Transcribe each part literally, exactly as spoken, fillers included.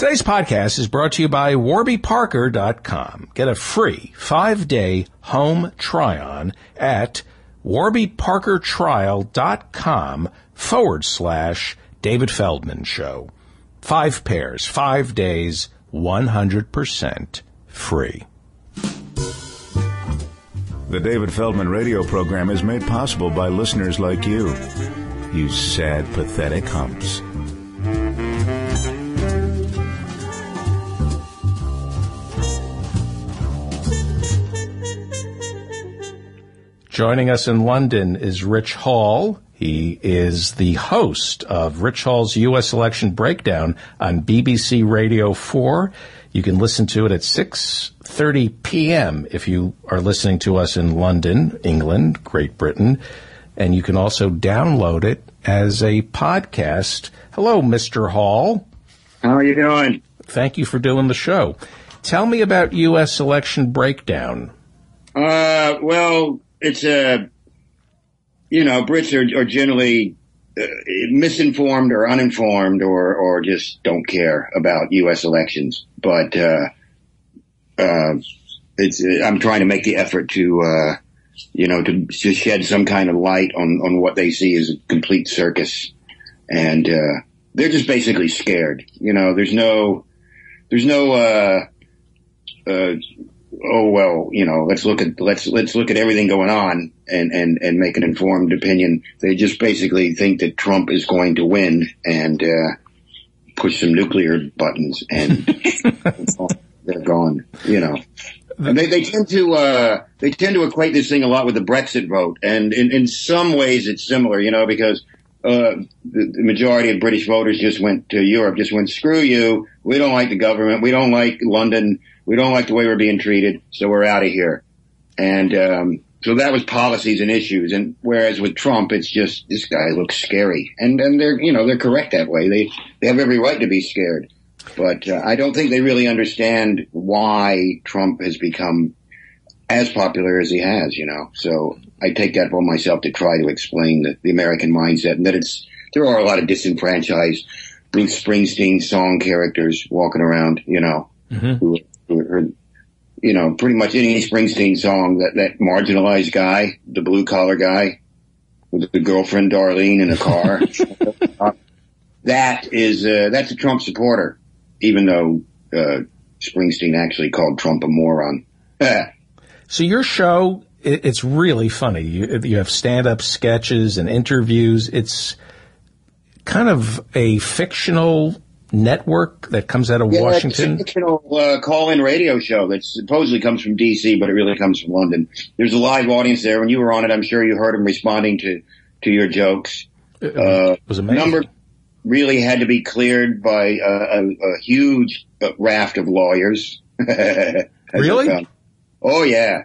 Today's podcast is brought to you by warby parker dot com. Get a free five-day home try-on at warby parker trial dot com forward slash David Feldman Show. Five pairs, five days, one hundred percent free. The David Feldman radio program is made possible by listeners like you. You sad, pathetic humps. Joining us in London is Rich Hall. He is the host of Rich Hall's U S Election Breakdown on B B C Radio four. You can listen to it at six thirty p.m. if you are listening to us in London, England, Great Britain. And you can also download it as a podcast. Hello, Mister Hall. How are you doing? Thank you for doing the show. Tell me about U S Election Breakdown. Uh, well, it's a, you know, Brits are, are generally uh, misinformed or uninformed or, or just don't care about U S elections. But, uh, uh, it's, I'm trying to make the effort to, uh, you know, to, to shed some kind of light on, on what they see as a complete circus. And, uh, they're just basically scared. You know, there's no, there's no, uh, uh, oh, well, you know, let's look at, let's, let's look at everything going on and, and, and make an informed opinion. They just basically think that Trump is going to win and, uh, push some nuclear buttons and they're gone, you know. And they, they tend to, uh, they tend to equate this thing a lot with the Brexit vote. And in, in some ways it's similar, you know, because, uh, the, the majority of British voters just went to Europe, just went, screw you. We don't like the government. We don't like London. We don't like the way we're being treated. So we're out of here. And, um, so that was policies and issues. And whereas with Trump, it's just, this guy looks scary. And, and they're, you know, they're correct that way. They, they have every right to be scared. But uh, I don't think they really understand why Trump has become as popular as he has, you know. So I take that upon myself to try to explain the, the American mindset and that it's, there are a lot of disenfranchised Bruce Springsteen song characters walking around, you know, mm-hmm. who, who are, you know, pretty much any Springsteen song, that, that marginalized guy, the blue collar guy with the girlfriend Darlene in a car. uh, that is, uh, that's a Trump supporter. Even though uh, Springsteen actually called Trump a moron. So your show, it's really funny. You, you have stand-up sketches and interviews. It's kind of a fictional network that comes out of yeah, Washington. It's a fictional uh, call-in radio show that supposedly comes from D C, but it really comes from London. There's a live audience there. When you were on it, I'm sure you heard them responding to, to your jokes. It, uh, it was amazing. Number really had to be cleared by a, a, a huge raft of lawyers. Really? Oh, yeah.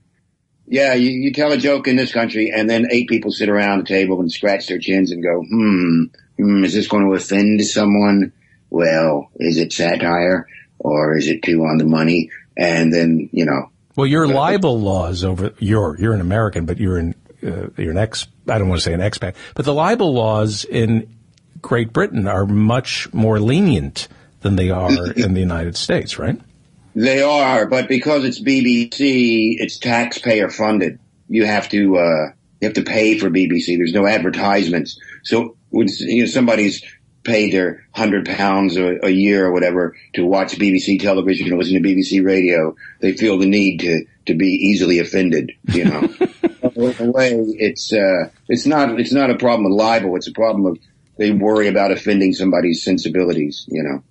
Yeah, you, you tell a joke in this country, and then eight people sit around the table and scratch their chins and go, hmm, hmm, is this going to offend someone? Well, is it satire, or is it too on the money? And then, you know. Well, your libel laws over, you're, you're an American, but you're an, uh, you're an ex, I don't want to say an expat, but the libel laws in Great Britain are much more lenient than they are in the United States, right? They are, but because it's B B C, it's taxpayer funded. You have to, uh, you have to pay for B B C. There's no advertisements. So when, you know, somebody's paid their hundred pounds a, a year or whatever to watch B B C television or listen to B B C radio, they feel the need to, to be easily offended, you know. In a way, it's, uh, it's not, it's not a problem with libel. It's a problem of, they worry about offending somebody's sensibilities, you know.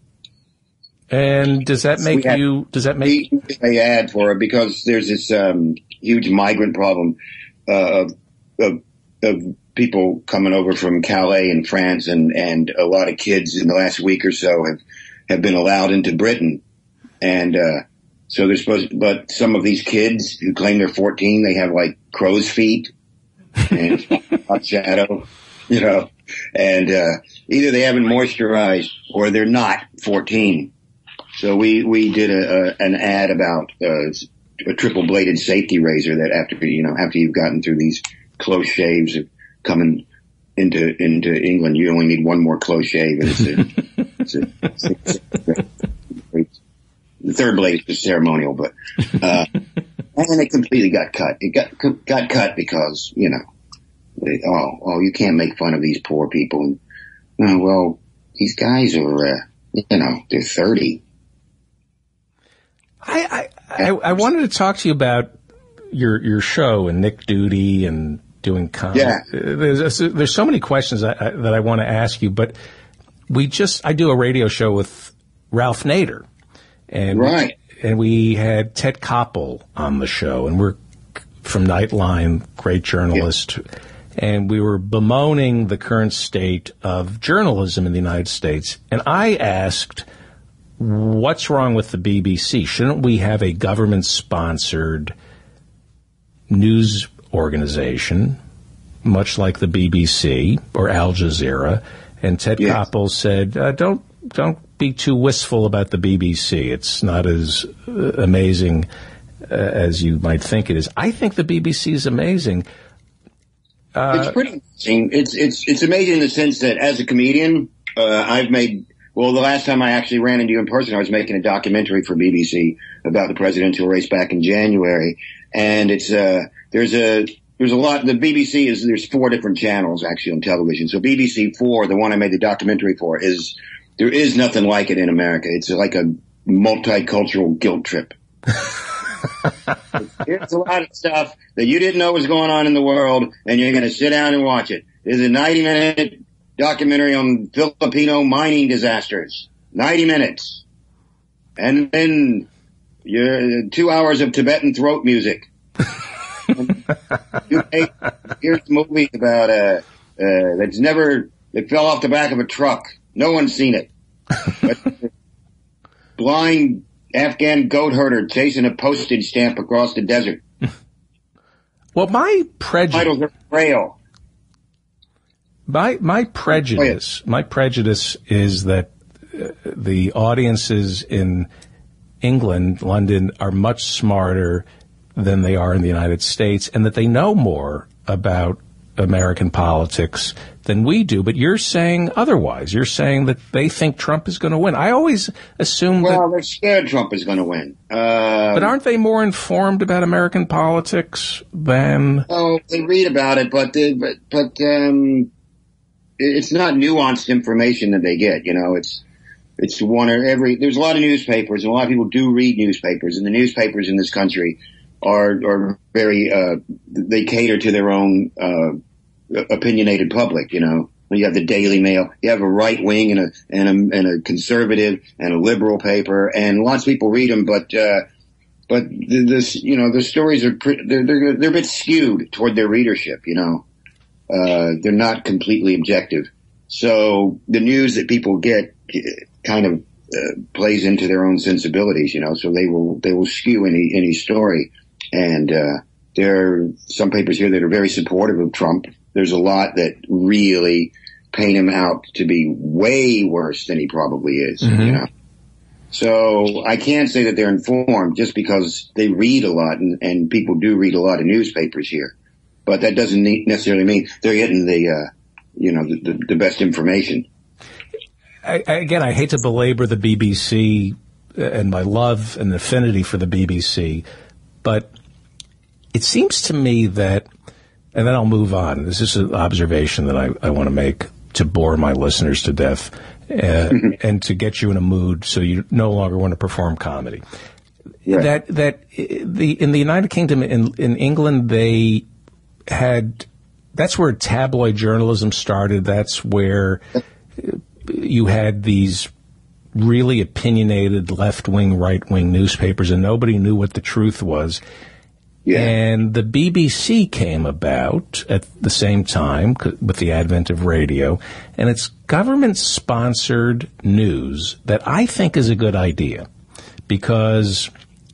And does that make you, does that make... They add for it because there's this um, huge migrant problem uh, of, of, of people coming over from Calais in France, and, and a lot of kids in the last week or so have, have been allowed into Britain. And uh, so they're supposed to, but some of these kids who claim they're fourteen, they have like crow's feet and hot shadow, you know. And uh, either they haven't moisturized or they're not fourteen. So we, we did a, a an ad about uh, a triple bladed safety razor that after, you know, after you've gotten through these close shaves of coming into into England, you only need one more close shave. And it's a, it's a, it's a, the third blade was ceremonial, but, uh, and it completely got cut. It got, got cut because, you know, they, oh, oh, you can't make fun of these poor people. And, oh, well, these guys are, uh, you know, they're thirty. I, I, I, I wanted to talk to you about your, your show and Nick Doody and doing comedy. Yeah. There's, there's so many questions I, I, that I want to ask you, but we just, I do a radio show with Ralph Nader. And right. We, and we had Ted Koppel on the show, and we're from Nightline, great journalist. Yeah. And we were bemoaning the current state of journalism in the United States. And I asked, what's wrong with the B B C? Shouldn't we have a government-sponsored news organization, much like the B B C or Al Jazeera? And Ted yes. Koppel said, uh, don't don't be too wistful about the B B C. It's not as uh, amazing uh, as you might think it is. I think the B B C is amazing. Uh, it's pretty amazing. It's, it's, it's amazing in the sense that as a comedian, uh, I've made, well, the last time I actually ran into you in person, I was making a documentary for B B C about the presidential race back in January. And it's, uh, there's a, there's a lot, the B B C is, there's four different channels actually on television. So B B C four, the one I made the documentary for, is, there is nothing like it in America. It's like a multicultural guilt trip. Here's a lot of stuff that you didn't know was going on in the world, and you're going to sit down and watch it. There's a ninety minute documentary on Filipino mining disasters. ninety minutes. And then you're two hours of Tibetan throat music. Here's a movie about, uh, uh, that's never, that fell off the back of a truck. No one's seen it. But blind Afghan goat herder chasing a postage stamp across the desert. Well, my prejudice. Titles are frail. My my prejudice. My prejudice is that uh, the audiences in England, London, are much smarter than they are in the United States, and that they know more about American politics than we do. But you're saying otherwise. You're saying that they think Trump is going to win. I always assume well, that... Well, they're scared Trump is going to win. Uh, but aren't they more informed about American politics than... Oh, they read about it, but they, but, but um, it's not nuanced information that they get. You know, it's it's one or every... There's a lot of newspapers, and a lot of people do read newspapers, and the newspapers in this country are are very... Uh, they cater to their own... Uh, opinionated public, you know. You have the Daily Mail, you have a right wing and a, and a, and a conservative and a liberal paper, and lots of people read them, but, uh, but this, you know, the stories are, pretty, they're, they're, they're a bit skewed toward their readership, you know. Uh, they're not completely objective. So the news that people get kind of, uh, plays into their own sensibilities, you know, so they will, they will skew any, any story. And, uh, there are some papers here that are very supportive of Trump. There's a lot that really paint him out to be way worse than he probably is, mm-hmm. you know. So I can't say that they're informed just because they read a lot, and, and people do read a lot of newspapers here. But that doesn't necessarily mean they're getting the, uh, you know, the, the, the best information. I, I, again, I hate to belabor the B B C and my love and affinity for the B B C, but it seems to me that, and then I'll move on. This is an observation that I, I want to make to bore my listeners to death uh, and to get you in a mood so you no longer want to perform comedy. Yeah. That that the in the United Kingdom, in in England, they had, that's where tabloid journalism started. That's where you had these really opinionated left-wing, right-wing newspapers, and nobody knew what the truth was. Yeah. And the B B C came about at the same time with the advent of radio, and it's government-sponsored news that I think is a good idea, because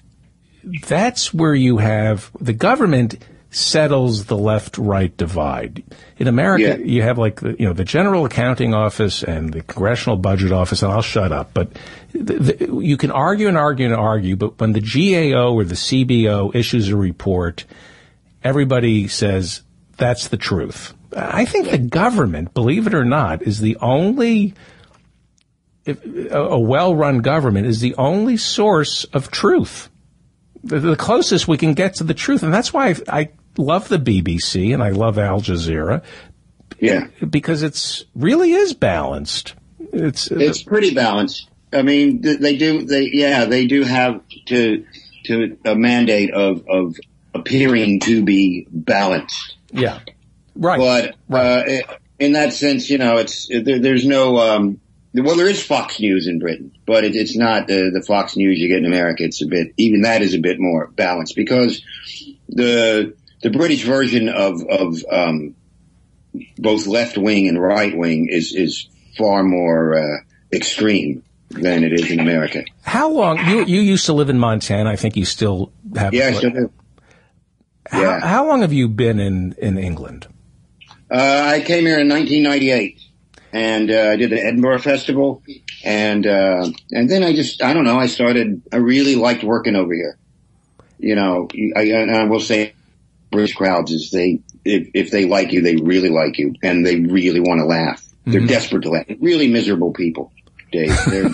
that's where you have the government settles the left-right divide. In America, yeah. you have like the, you know, the General Accounting Office and the Congressional Budget Office, and I'll shut up, but the, the, you can argue and argue and argue, but when the G A O or the C B O issues a report, everybody says that's the truth. I think the government, believe it or not, is the only if, a, a well-run government is the only source of truth, the, the closest we can get to the truth. And that's why I, I love the B B C and I love Al Jazeera. Yeah. Because it's really is balanced. It's it's pretty balanced. I mean, they do, they, yeah, they do have to, to a mandate of, of appearing to be balanced. Yeah. Right. But, right. uh, in that sense, you know, it's, there, there's no, um, well, there is Fox News in Britain, but it, it's not the, the Fox News you get in America. It's a bit, even that is a bit more balanced because the, the British version of, of, um, both left wing and right wing is, is far more, uh, extreme than it is in America. How long, you, you used to live in Montana. I think you still have. Yeah, I still do. Yeah. How, how long have you been in, in England? Uh, I came here in nineteen ninety-eight and, uh, I did the Edinburgh Festival and, uh, and then I just, I don't know, I started, I really liked working over here. You know, I, and I will say British crowds is they, if, if they like you, they really like you and they really want to laugh. They're mm-hmm. desperate to laugh. Really miserable people, Dave. They're,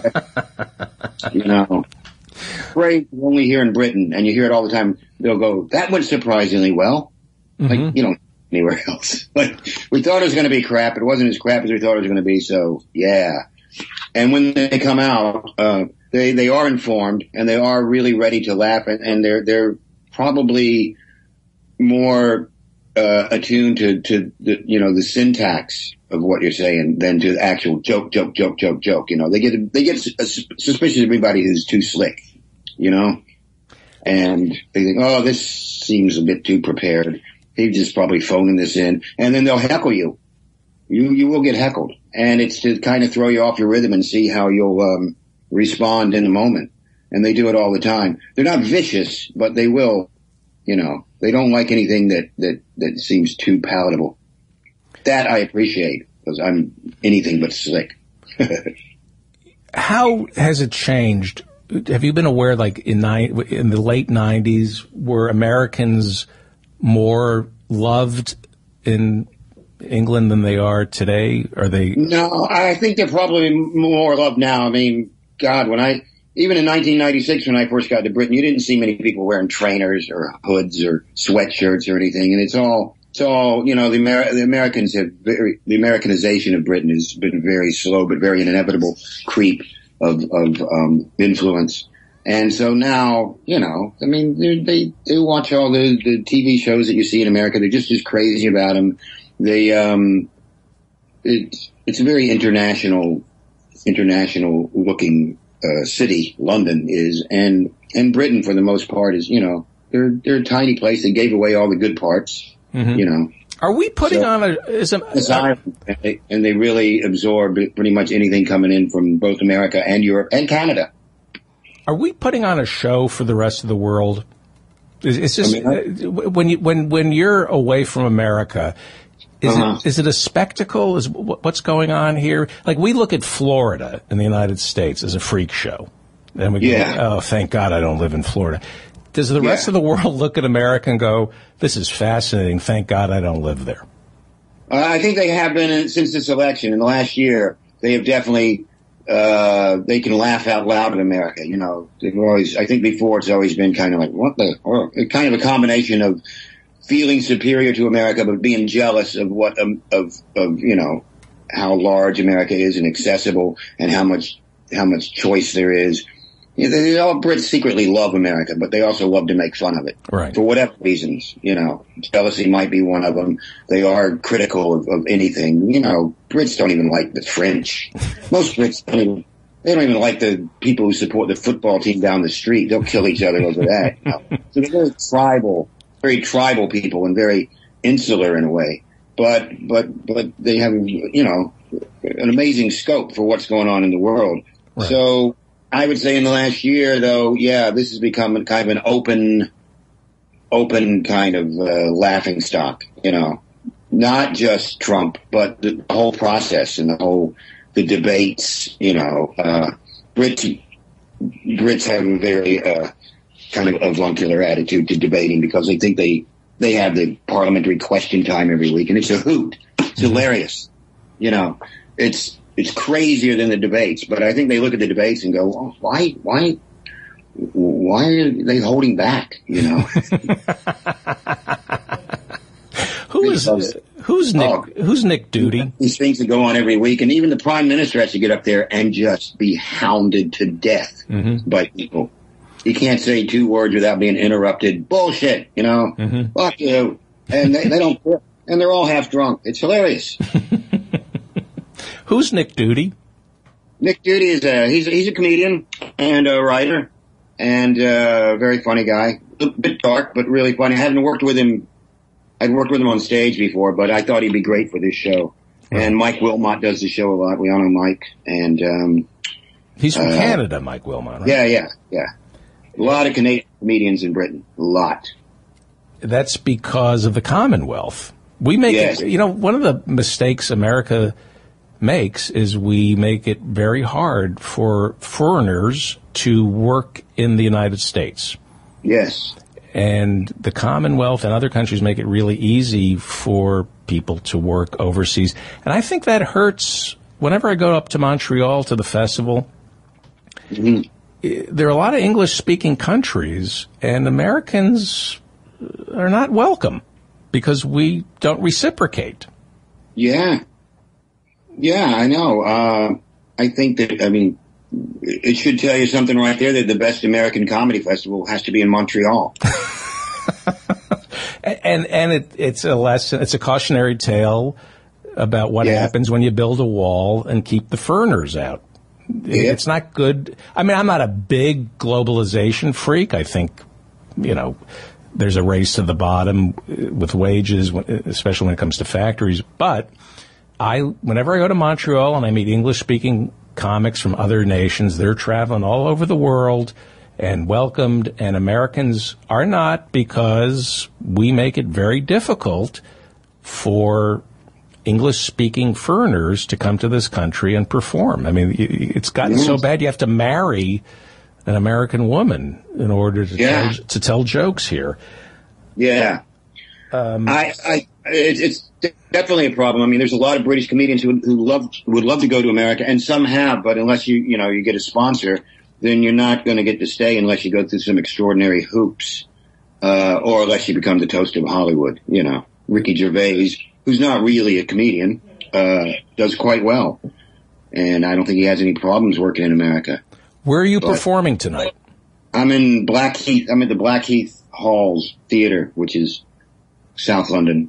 you know, great only here in Britain and you hear it all the time. They'll go, that went surprisingly well. Mm-hmm. Like, you don't anywhere else. Like, we thought it was going to be crap. It wasn't as crap as we thought it was going to be. So, yeah. And when they come out, uh, they, they are informed and they are really ready to laugh and, and they're, they're probably more, uh, attuned to, to the, you know, the syntax of what you're saying than to the actual joke, joke, joke, joke, joke. You know, they get, they get suspicious of everybody who's too slick, you know, and they think, oh, this seems a bit too prepared. He's just probably phoning this in, and then they'll heckle you. You you will get heckled, and it's to kind of throw you off your rhythm and see how you'll um, respond in the moment. And they do it all the time. They're not vicious, but they will. You know, they don't like anything that that that seems too palatable. That I appreciate because I'm anything but slick. How has it changed? Have you been aware, like in ni- in the late nineties, were Americans more loved in England than they are today? Are they? No, I think they're probably more loved now. I mean, God, when I, even in nineteen ninety-six, when I first got to Britain, you didn't see many people wearing trainers or hoods or sweatshirts or anything. And it's all, it's all, you know, the, Amer- the Americans have very, the Americanization of Britain has been very slow, but very inevitable creep of, of, um, influence. And so now, you know, I mean, they, they watch all the, the T V shows that you see in America. They're just as crazy about them. They, um, it's, it's a very international, international looking, uh, city, London is, and, and Britain for the most part is, you know, they're, they're a tiny place. They gave away all the good parts, mm-hmm. you know. Are we putting so, on a, is a, uh, and, they, and they really absorb pretty much anything coming in from both America and Europe and Canada. Are we putting on a show for the rest of the world? Is, is this, I mean, I, when you, when, when you're away from America, is uh-huh. it, is it a spectacle? Is what's going on here? Like we look at Florida in the United States as a freak show. And we go, yeah. oh, thank God I don't live in Florida. Does the rest yeah. of the world look at America and go, this is fascinating. Thank God I don't live there. Uh, I think they have been since this election in the last year. They have definitely, uh, they can laugh out loud in America. You know, they've always, I think before it's always been kind of like, what the, or kind of a combination of feeling superior to America, but being jealous of what, um, of, of, you know, how large America is and accessible and how much, how much choice there is. You know, they all Brits secretly love America, but they also love to make fun of it. Right. For whatever reasons, you know, jealousy might be one of them. They are critical of, of anything. You know, Brits don't even like the French. Most Brits don't even, they don't even like the people who support the football team down the street. They'll kill each other over that. You know? So they're very tribal, very tribal people and very insular in a way. But, but, but they have, you know, an amazing scope for what's going on in the world. Right. So, I would say in the last year, though, yeah, this has become kind of an open, open kind of uh, laughing stock, you know, not just Trump, but the whole process and the whole, the debates, you know, uh, Brits, Brits have a very uh, kind of avuncular attitude to debating because they think they, they have the parliamentary question time every week, and it's a hoot. It's hilarious. You know, it's, it's crazier than the debates. But I think they look at the debates and go, well, why, why, why are they holding back? You know. Who is who's Nick? Oh, who's Nick Doody? These things that go on every week, and even the prime minister has to get up there and just be hounded to death mm-hmm. by people. He can't say two words without being interrupted. Bullshit, you know. Mm-hmm. Fuck you, and they, they don't care. And they're all half drunk. It's hilarious. Who's Nick Doody? Nick Doody is a he's a, he's a comedian and a writer and a very funny guy. A bit dark, but really funny. I haven't worked with him. I'd worked with him on stage before, but I thought he'd be great for this show. Right. And Mike Wilmot does the show a lot. We all know Mike, and um, he's from uh, Canada, Mike Wilmot. Right? Yeah, yeah, yeah. A lot of Canadian comedians in Britain. A lot. That's because of the Commonwealth. We make yes. it, you know, one of the mistakes America makes is we make it very hard for foreigners to work in the United States. Yes. And the Commonwealth and other countries make it really easy for people to work overseas. And I think that hurts. Whenever I go up to Montreal to the festival, mm-hmm. there are a lot of English-speaking countries, and Americans are not welcome because we don't reciprocate. Yeah. Yeah, I know. Uh, I think that, I mean, it should tell you something right there that the best American comedy festival has to be in Montreal. and and it, it's a lesson, it's a cautionary tale about what yeah. happens when you build a wall and keep the foreigners out. Yeah. It's not good. I mean, I'm not a big globalization freak. I think, you know, there's a race to the bottom with wages, especially when it comes to factories. But I, whenever I go to Montreal and I meet English-speaking comics from other nations, they're traveling all over the world and welcomed, and Americans are not, because we make it very difficult for English-speaking foreigners to come to this country and perform. I mean, it's gotten yes. so bad you have to marry an American woman in order to yeah. tell, to tell jokes here. Yeah, um, I, I, it, it's definitely a problem. I mean, there's a lot of British comedians who, who love would love to go to America, and some have, but unless you you know you get a sponsor, then you're not going to get to stay unless you go through some extraordinary hoops, uh, or unless you become the toast of Hollywood. You know, Ricky Gervais, who's not really a comedian, uh, does quite well, and I don't think he has any problems working in America. Where are you but performing tonight? I'm in Blackheath. I'm at the Blackheath Halls Theatre, which is South London.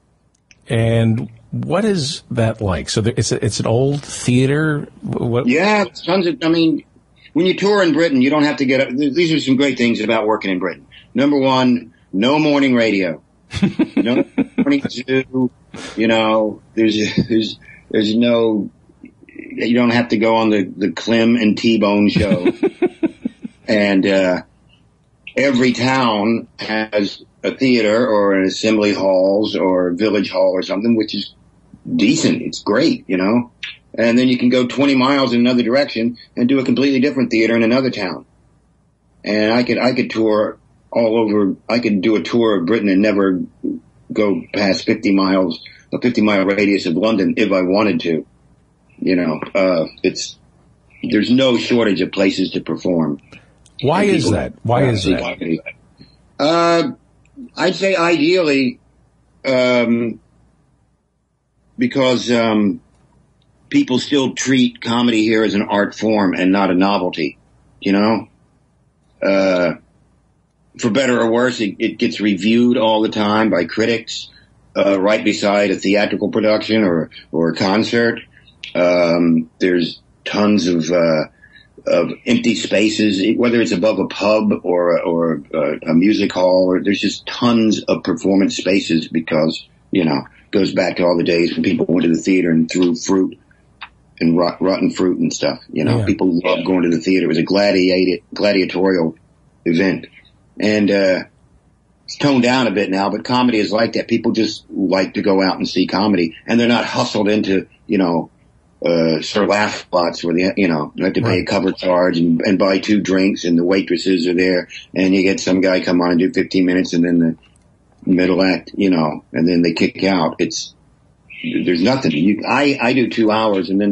And what is that like? So there, it's a, it's an old theater. What? Yeah, tons of. I mean, when you tour in Britain, you don't have to get up. These are some great things about working in Britain. Number one, no morning radio. No morning zoo. You know, there's there's there's no. You don't have to go on the the Clem and T-Bone show. And uh, every town has a theater or an assembly halls or a village hall or something, which is decent. It's great, you know. And then you can go twenty miles in another direction and do a completely different theater in another town. And I could I could tour all over. I could do a tour of Britain and never go past fifty miles, a fifty mile radius of London if I wanted to. You know, uh, it's there's no shortage of places to perform. Why is that? Why is that? Uh, I'd say ideally, um, because um, people still treat comedy here as an art form and not a novelty. You know, uh, for better or worse, it, it gets reviewed all the time by critics, uh, right beside a theatrical production or or a concert. Um, there's tons of, uh, of empty spaces, whether it's above a pub or, or a, a music hall, or there's just tons of performance spaces because, you know, it goes back to all the days when people went to the theater and threw fruit and rot, rotten fruit and stuff. You know, yeah. People loved going to the theater. It was a gladiator, gladiatorial event. And, uh, it's toned down a bit now, but comedy is like that. People just like to go out and see comedy, and they're not hustled into, you know, Uh, Sir Laugh spots where they, you know, you have to pay a cover charge and, and buy two drinks, and the waitresses are there, and you get some guy come on and do fifteen minutes, and then the middle act, you know, and then they kick out. It's there's nothing. You, I I do two hours, and then there's a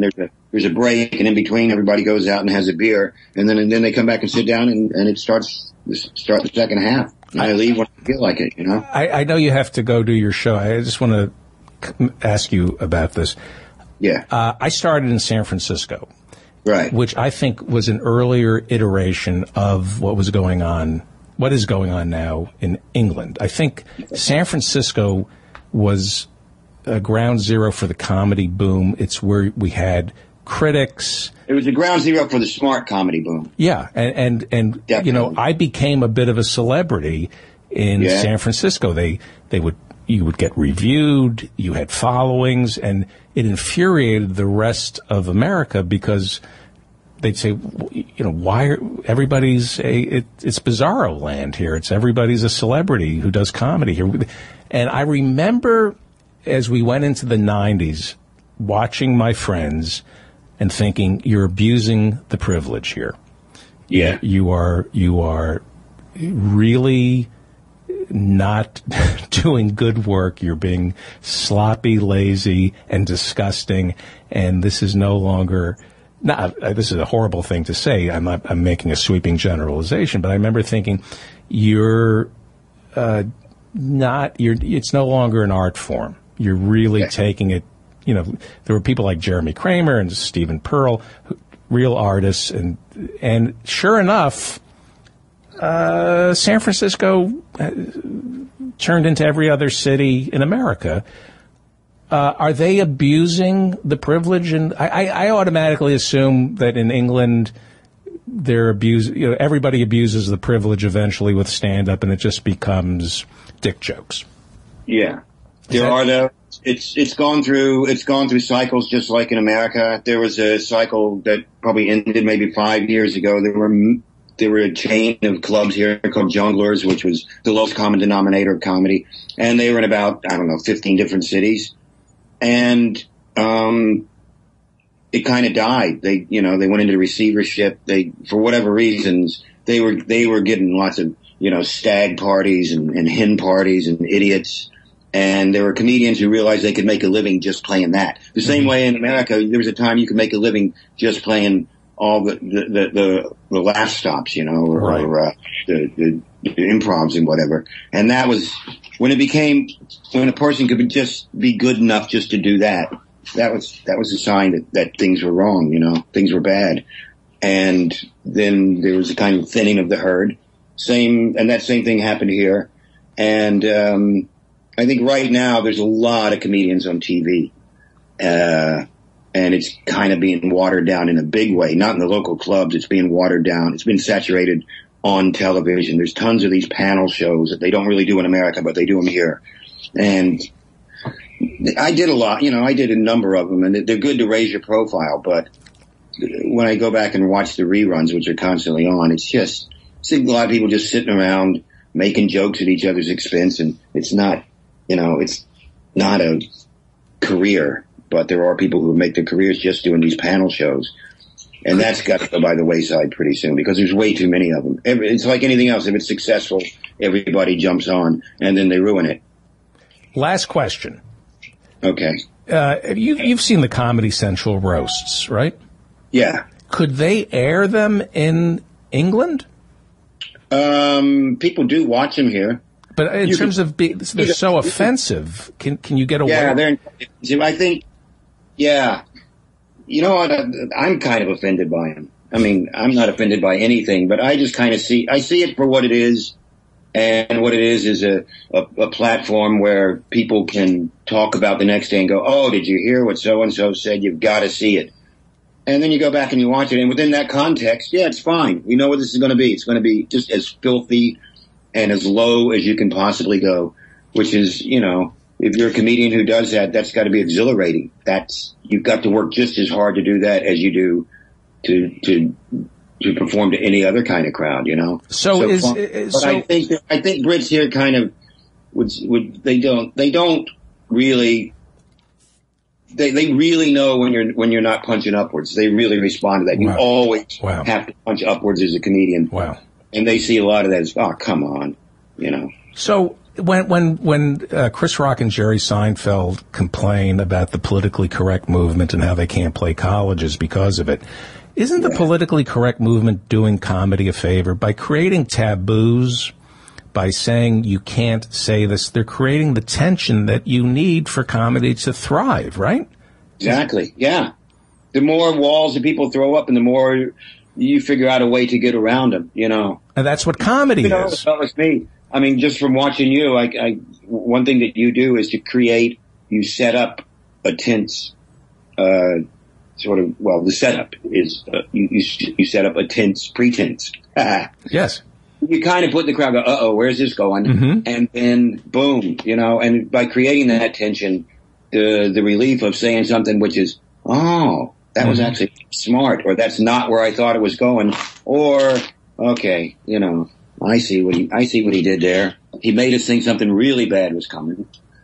there's a break, and in between everybody goes out and has a beer, and then and then they come back and sit down, and, and it starts start the second half. And I leave when I feel like it, you know. I, I know you have to go do your show. I just want to ask you about this. Yeah. Uh, I started in San Francisco, right, which I think was an earlier iteration of what was going on, what is going on now in England. I think San Francisco was a ground zero for the comedy boom. It's where we had critics. It was the ground zero for the smart comedy boom. Yeah, and and, and you know, I became a bit of a celebrity in yeah. San Francisco. They they would you would get reviewed, you had followings, and it infuriated the rest of America because they'd say, you know, why are everybody's a it, it's bizarro land here. It's everybody's a celebrity who does comedy here. And I remember as we went into the nineties, watching my friends and thinking, you're abusing the privilege here. Yeah. You are, you are really not doing good work. You're being sloppy, lazy, and disgusting. And this is no longer, not, this is a horrible thing to say. I'm not, I'm making a sweeping generalization, but I remember thinking, you're, uh, not, you're, it's no longer an art form. You're really yeah. taking it. You know, there were people like Jeremy Kramer and Stephen Pearl, who, real artists, and and sure enough, uh, San Francisco uh, turned into every other city in America. Uh, are they abusing the privilege? And I, I, I automatically assume that in England, they're abuse. You know, everybody abuses the privilege eventually with stand-up, and it just becomes dick jokes. Yeah, there that, are those. It's it's gone through it's gone through cycles just like in America. There was a cycle that probably ended maybe five years ago. There were there were a chain of clubs here called Jongleurs, which was the lowest common denominator of comedy, and they were in about I don't know fifteen different cities, and um, it kind of died. They you know they went into receivership. They for whatever reasons they were they were getting lots of you know stag parties and, and hen parties and idiots. And there were comedians who realized they could make a living just playing that. The same way in America, there was a time you could make a living just playing all the the the, the, the laugh stops, you know, or, right. or uh, the, the, the improvs and whatever. And that was when it became when a person could just be good enough just to do that. That was that was a sign that, that things were wrong, you know, things were bad. And then there was a kind of thinning of the herd. Same, and that same thing happened here. And um I think right now there's a lot of comedians on T V, uh, and it's kind of being watered down in a big way. Not in the local clubs. It's being watered down. It's been saturated on television. There's tons of these panel shows that they don't really do in America, but they do them here. And I did a lot, you know, I did a number of them, and they're good to raise your profile. But when I go back and watch the reruns, which are constantly on, it's just, I see a lot of people just sitting around making jokes at each other's expense, and it's not, you know, it's not a career, but there are people who make their careers just doing these panel shows. And that's got to go by the wayside pretty soon because there's way too many of them. Every, it's like anything else. If it's successful, everybody jumps on, and then they ruin it. Last question. Okay. Uh, you, you've seen the Comedy Central roasts, right? Yeah. Could they air them in England? Um, people do watch them here. But in you terms can, of being, they're so offensive. Can can you get away? Yeah, they're. I think. Yeah, you know what? I'm kind of offended by them. I mean, I'm not offended by anything, but I just kind of see. I see it for what it is, and what it is is a, a a platform where people can talk about the next day and go, "Oh, did you hear what so and so said? You've got to see it." And then you go back and you watch it, and within that context, yeah, it's fine. We know what this is going to be. It's going to be just as filthy and as low as you can possibly go, which is, you know, if you're a comedian who does that, that's got to be exhilarating. That's, you've got to work just as hard to do that as you do to, to, to perform to any other kind of crowd, you know? So, so is, is but so, I think, I think Brits here kind of would, would, they don't, they don't really, they, they really know when you're, when you're not punching upwards. They really respond to that. You wow. always wow. have to punch upwards as a comedian. Wow. And they see a lot of that as, oh, come on, you know. So When when when uh, Chris Rock and Jerry Seinfeld complain about the politically correct movement and how they can't play colleges because of it, isn't the politically correct movement doing comedy a favor by creating taboos, by saying you can't say this? They're creating the tension that you need for comedy to thrive, right? Exactly. Yeah. The more walls that people throw up, and the more you figure out a way to get around them. You know, and that's what comedy you know, is. That was me. I mean, just from watching you, I, I, one thing that you do is to create, you set up a tense, uh, sort of, well, the setup is, uh, you, you, you set up a tense pretense. Yes. You kind of put in the crowd, go, uh-oh, where's this going? Mm-hmm. And then, boom, you know, and by creating that tension, the, the relief of saying something which is, oh, that mm-hmm. was actually smart, or that's not where I thought it was going, or, okay, you know. I see what he, I see what he did there. He made us think something really bad was coming,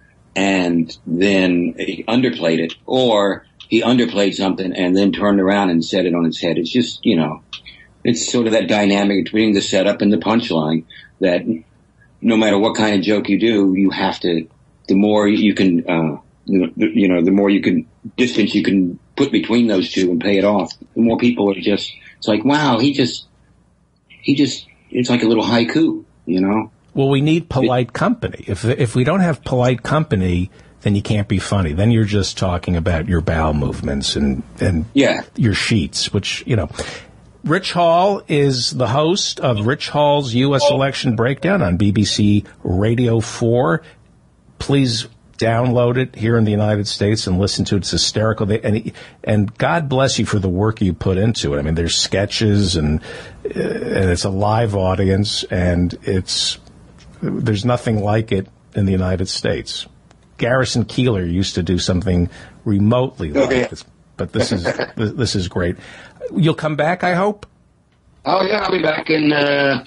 and then he underplayed it, or he underplayed something and then turned around and set it on its head. It's just, you know, it's sort of that dynamic between the setup and the punchline that no matter what kind of joke you do, you have to, the more you can, uh, you know, the, you know, the more you can, distance you can put between those two and pay it off, the more people are just, it's like, wow, he just, he just, it's like a little haiku, you know? Well, we need polite company. If if we don't have polite company, then you can't be funny. Then you're just talking about your bowel movements and, and yeah. your sheets, which, you know. Rich Hall is the host of Rich Hall's U S Election Breakdown on B B C Radio four. Please download it here in the United States and listen to it. It's hysterical. They, and, and God bless you for the work you put into it. I mean, there's sketches and, uh, and it's a live audience, and it's, there's nothing like it in the United States. Garrison Keillor used to do something remotely like okay. this, but this is, this is great. You'll come back, I hope? Oh yeah, I'll be back in, uh,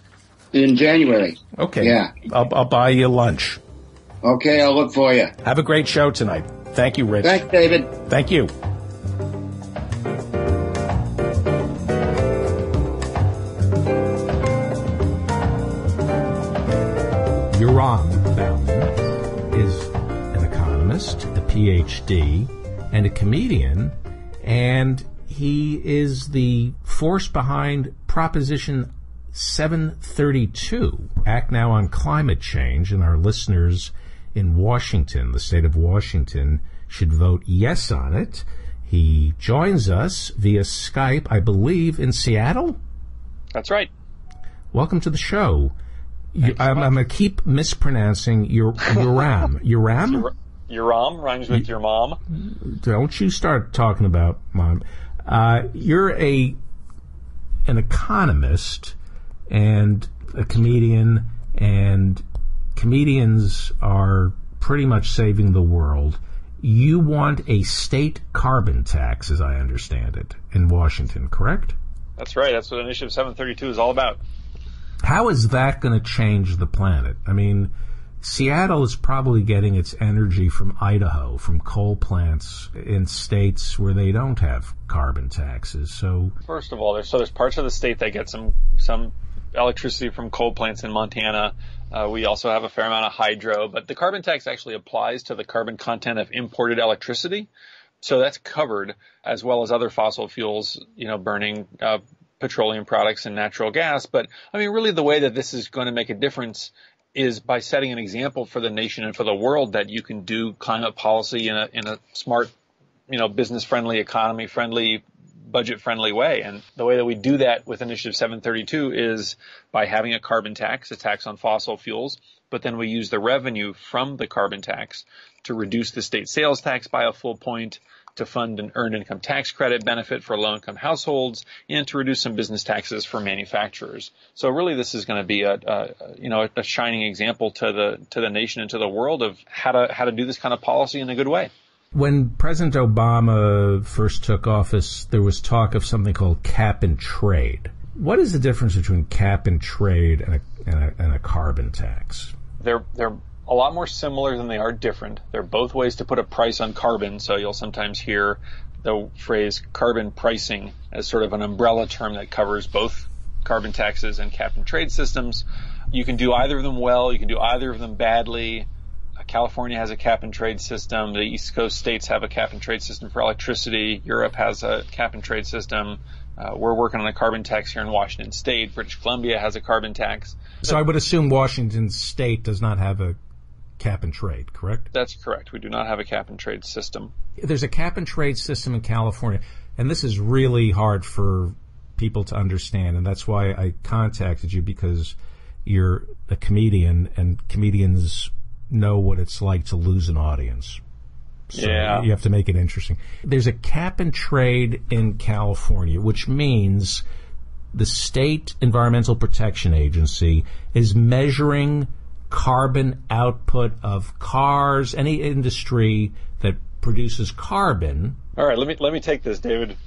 in January. Okay. Yeah. I'll, I'll buy you lunch. Okay, I'll look for you. Have a great show tonight. Thank you, Rich. Thanks, David. Thank you. Yoram Bauman is an economist, a P H D, and a comedian, and he is the force behind Proposition seven thirty-two, Act Now on Climate Change, and our listeners in Washington, the state of Washington, should vote yes on it. He joins us via Skype, I believe, in Seattle? That's right. Welcome to the show. You, I'm, I'm going to keep mispronouncing your Yoram. Yoram? Yoram rhymes with your mom. Don't you start talking about mom. Uh, you're a an economist and a comedian, and comedians are pretty much saving the world. You want a state carbon tax, as I understand it, in Washington, correct? That's right. That's what Initiative seven thirty-two is all about. How is that going to change the planet? I mean, Seattle is probably getting its energy from Idaho, from coal plants in states where they don't have carbon taxes. So, first of all, there's so there's parts of the state that get some some electricity from coal plants in Montana. Uh, we also have a fair amount of hydro, but the carbon tax actually applies to the carbon content of imported electricity. So that's covered, as well as other fossil fuels, you know, burning uh, petroleum products and natural gas. But I mean, really the way that this is going to make a difference is by setting an example for the nation and for the world that you can do climate policy in a, in a smart, you know, business friendly, economy friendly, budget friendly way. And the way that we do that with Initiative seven thirty-two is by having a carbon tax, a tax on fossil fuels, but then we use the revenue from the carbon tax to reduce the state sales tax by a full point, to fund an earned income tax credit benefit for low-income households, and to reduce some business taxes for manufacturers. So really, this is going to be a, a you know a shining example to the to the nation and to the world of how to how to do this kind of policy in a good way. When President Obama first took office, there was talk of something called cap and trade. What is the difference between cap and trade and a, and a, and a carbon tax? They're they're a lot more similar than they are different. They're both ways to put a price on carbon, so you'll sometimes hear the phrase carbon pricing as sort of an umbrella term that covers both carbon taxes and cap and trade systems. you can do either of them well. You can do either of them badly. Uh, California has a cap and trade system. The East Coast states have a cap and trade system for electricity. Europe has a cap and trade system. Uh, we're working on a carbon tax here in Washington State. British Columbia has a carbon tax. So I would assume Washington State does not have a cap and trade, correct? That's correct. We do not have a cap and trade system. There's a cap and trade system in California, and this is really hard for people to understand, and that's why I contacted you, because you're a comedian, and comedians know what it's like to lose an audience. So yeah. You have to make it interesting. There's a cap and trade in California, which means the State Environmental Protection Agency is measuring carbon output of cars, any industry that produces carbon. All right, let me let me take this, David.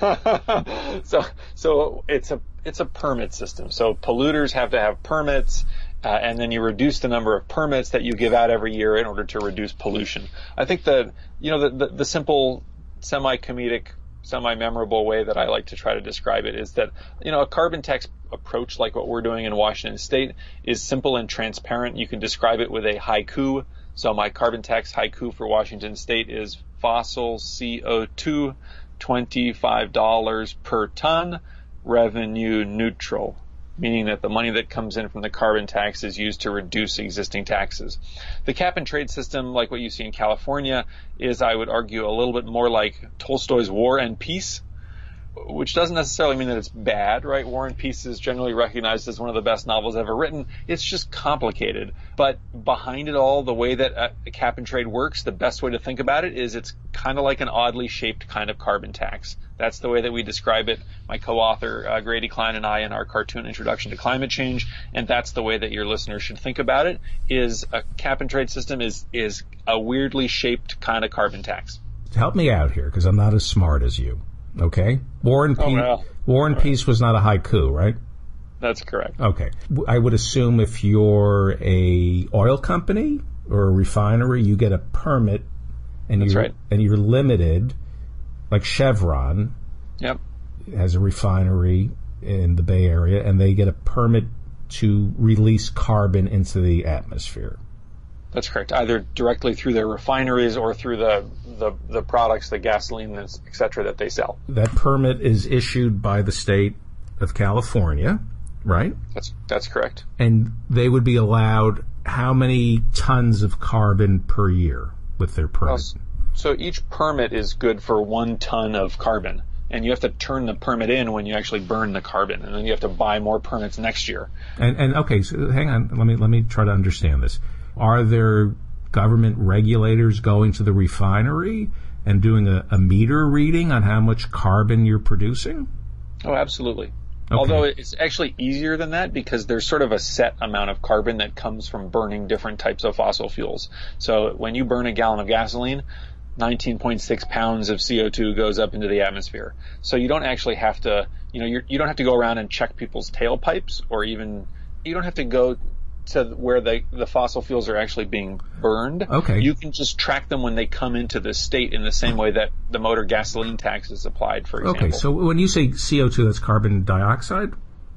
so so it's a it's a permit system. So polluters have to have permits. Uh, and then you reduce the number of permits that you give out every year in order to reduce pollution. I think that, you know, the, the, the simple, semi-comedic, semi-memorable way that I like to try to describe it is that, you know, a carbon tax approach like what we're doing in Washington State is simple and transparent. You can describe it with a haiku. So my carbon tax haiku for Washington State is fossil C O two, twenty-five dollars per ton, revenue neutral, meaning that the money that comes in from the carbon tax is used to reduce existing taxes. The cap and trade system, like what you see in California, is, I would argue, a little bit more like Tolstoy's War and Peace, which doesn't necessarily mean that it's bad, right? War and Peace is generally recognized as one of the best novels ever written. It's just complicated. But behind it all, the way that a cap and trade works, the best way to think about it is it's kind of like an oddly shaped kind of carbon tax. That's the way that we describe it, my co-author uh, Grady Klein and I, in our cartoon Introduction to Climate Change, and that's the way that your listeners should think about it, is a cap and trade system is is a weirdly shaped kind of carbon tax. Help me out here, because I'm not as smart as you, okay? War and, Pe- oh, well. War and Peace was not a haiku, right? That's correct. Okay. I would assume if you're a oil company or a refinery, you get a permit, and That's you're right. and you're limited. Like Chevron yep. has a refinery in the Bay Area, and they get a permit to release carbon into the atmosphere. That's correct. Either directly through their refineries or through the, the, the products, the gasoline, et cetera, that they sell. That permit is issued by the state of California, right? That's that's correct. And they would be allowed how many tons of carbon per year with their permit? Well, so each permit is good for one ton of carbon, and you have to turn the permit in when you actually burn the carbon, and then you have to buy more permits next year. And, and okay, so hang on, let me let me try to understand this. Are there government regulators going to the refinery and doing a, a meter reading on how much carbon you're producing? Oh, absolutely. Okay. Although it's actually easier than that, because there's sort of a set amount of carbon that comes from burning different types of fossil fuels. So when you burn a gallon of gasoline, nineteen point six pounds of C O two goes up into the atmosphere. So you don't actually have to, you know, you're, you don't have to go around and check people's tailpipes, or even, you don't have to go to where the, the fossil fuels are actually being burned. Okay. You can just track them when they come into the state in the same way that the motor gasoline tax is applied, for example. Okay, so when you say C O two, that's carbon dioxide?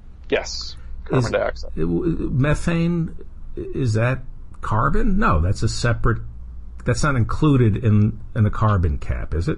Yes, carbon is, dioxide. Methane, is that carbon? No, that's a separate, that's not included in, in the carbon cap, is it?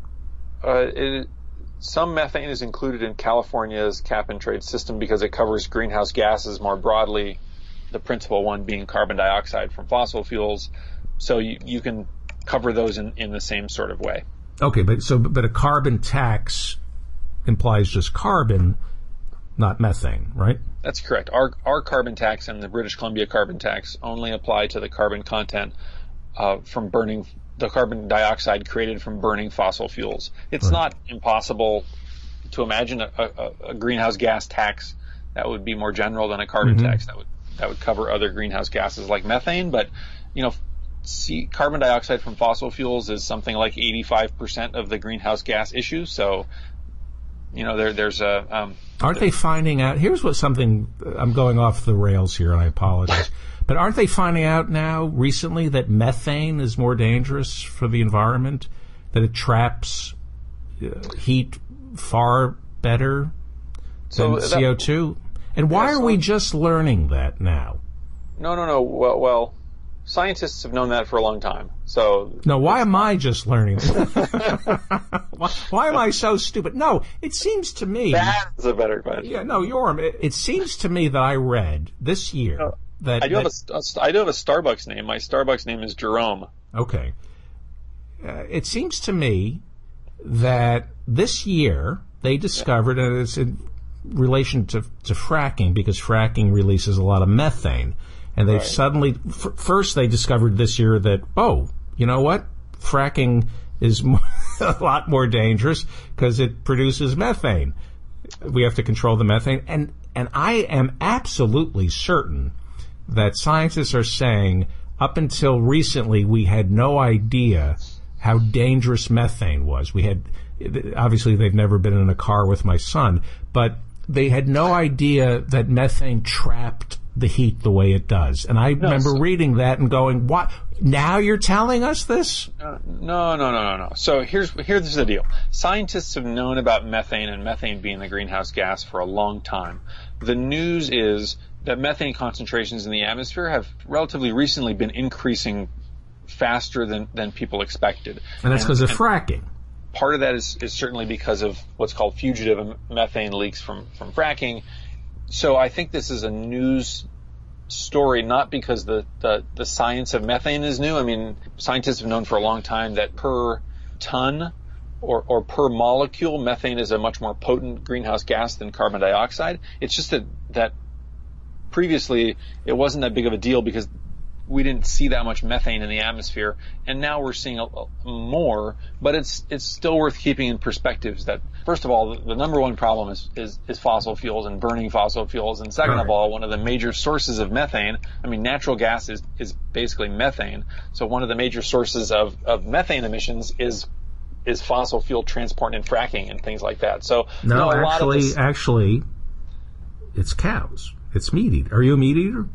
Uh, it, some methane is included in California's cap and trade system because it covers greenhouse gases more broadly, the principal one being carbon dioxide from fossil fuels. So you, you can cover those in, in the same sort of way. Okay, but so but a carbon tax implies just carbon, not methane, right? That's correct. Our our carbon tax and the British Columbia carbon tax only apply to the carbon content uh, from burning the carbon dioxide created from burning fossil fuels. It's right. not impossible to imagine a, a, a greenhouse gas tax that would be more general than a carbon mm-hmm. tax that would that would cover other greenhouse gases like methane. But you know, see, carbon dioxide from fossil fuels is something like eighty-five percent of the greenhouse gas issue. So you know, there there's a um, aren't they finding out? Here's what something I'm going off the rails here, and I apologize. But aren't they finding out now recently that methane is more dangerous for the environment, that it traps uh, heat far better so than that, C O two? And why yeah, so are we just learning that now? No, no, no. Well, well, scientists have known that for a long time. So no, why am I just learning that? why, why am I so stupid? No, it seems to me that's a better question. Yeah, no, Yoram. It, it seems to me that I read this year no, that I do that, have a I do have a Starbucks name. My Starbucks name is Jerome. Okay. Uh, it seems to me that this year they discovered, and it's in relation to, to fracking, because fracking releases a lot of methane. And they've right. suddenly, f- first they discovered this year that, oh, you know what? Fracking is more, a lot more dangerous because it produces methane. We have to control the methane. And, and I am absolutely certain that scientists are saying up until recently we had no idea how dangerous methane was. We had, obviously they've never been in a car with my son, but they had no idea that methane trapped the heat the way it does. And I no, remember so, reading that and going, what? Now you're telling us this? No, no, no, no, no. So here's, here's the deal. Scientists have known about methane and methane being the greenhouse gas for a long time. The news is that methane concentrations in the atmosphere have relatively recently been increasing faster than, than people expected. And that's because of fracking. Part of that is, is certainly because of what's called fugitive methane leaks from, from fracking. So I think this is a news story, not because the, the, the science of methane is new. I mean, scientists have known for a long time that per ton or, or per molecule, methane is a much more potent greenhouse gas than carbon dioxide. It's just that, that previously it wasn't that big of a deal because we didn't see that much methane in the atmosphere, and now we're seeing a, a more, but it's it's still worth keeping in perspectives that, first of all, the, the number one problem is, is, is fossil fuels and burning fossil fuels, and second right. of all, one of the major sources of methane, I mean, natural gas is, is basically methane, so one of the major sources of, of methane emissions is is fossil fuel transport and fracking and things like that. So no, no a actually, lot of this, actually, it's cows. It's meat eater. Are you a meat eater?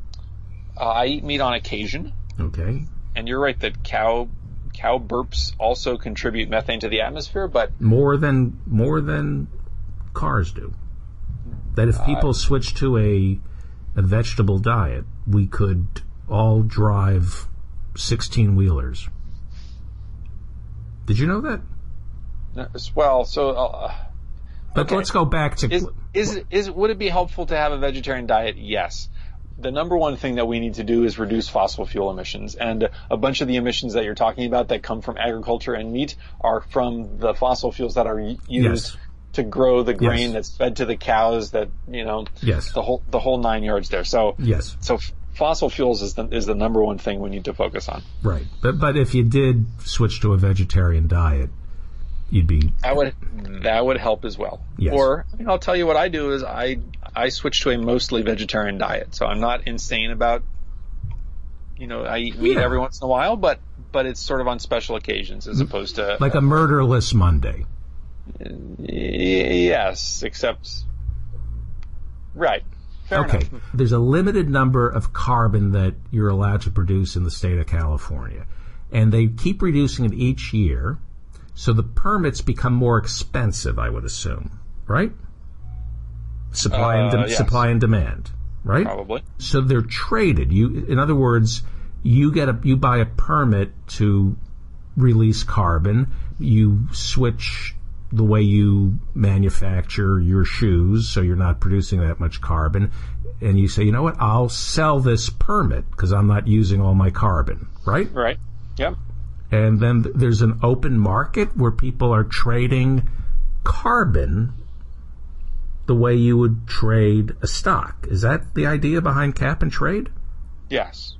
Uh, I eat meat on occasion. Okay. And you're right that cow cow burps also contribute methane to the atmosphere, but more than more than cars do. That if people uh, switch to a a vegetable diet, we could all drive sixteen wheelers. Did you know that? Well, so. Uh, but okay. let's go back to. Is, is is would it be helpful to have a vegetarian diet? Yes. The number one thing that we need to do is reduce fossil fuel emissions. And a bunch of the emissions that you're talking about that come from agriculture and meat are from the fossil fuels that are used yes. to grow the grain yes. that's fed to the cows, that, you know, yes. the whole the whole nine yards there. So yes. so f- fossil fuels is the is the number one thing we need to focus on. Right. But but if you did switch to a vegetarian diet, you'd be that would that would help as well. Yes. Or I mean, I'll tell you what I do is I I switch to a mostly vegetarian diet, so I'm not insane about, you know, I eat meat yeah. every once in a while, but but it's sort of on special occasions as opposed to like a murderless Monday. Uh, yes, except right. Fair okay. enough. There's a limited number of carbon that you're allowed to produce in the state of California, and they keep reducing it each year. So the permits become more expensive, I would assume, right? Supply and de- uh, yes. supply and demand, right? Probably. So they're traded. You, in other words, you get a you buy a permit to release carbon. You switch the way you manufacture your shoes, so you're not producing that much carbon. And you say, you know what? I'll sell this permit because I'm not using all my carbon, right? Right. Yep. And then th- there's an open market where people are trading carbon the way you would trade a stock. Is that the idea behind cap and trade? Yes.